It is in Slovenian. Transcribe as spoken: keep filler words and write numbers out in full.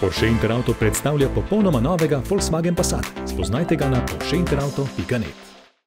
Porsche Interauto predstavlja popolnoma novega Volkswagen Passat. Spoznajte ga na porsche interauto pika net.